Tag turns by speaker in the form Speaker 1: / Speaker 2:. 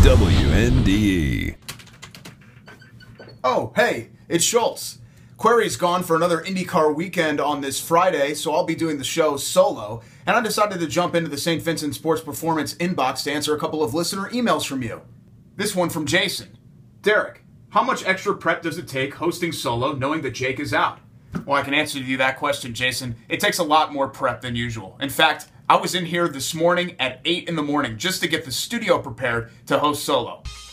Speaker 1: WNDE.
Speaker 2: Oh, hey, it's Schultz. Query's gone for another IndyCar weekend on this Friday, so I'll be doing the show solo, and I decided to jump into the St. Vincent Sports Performance inbox to answer a couple of listener emails from you. This one from Jason. Derek, how much extra prep does it take hosting solo knowing that Jake is out? Well, I can answer you that question, Jason. It takes a lot more prep than usual. In fact, I was in here this morning at 8 in the morning just to get the studio prepared to host solo.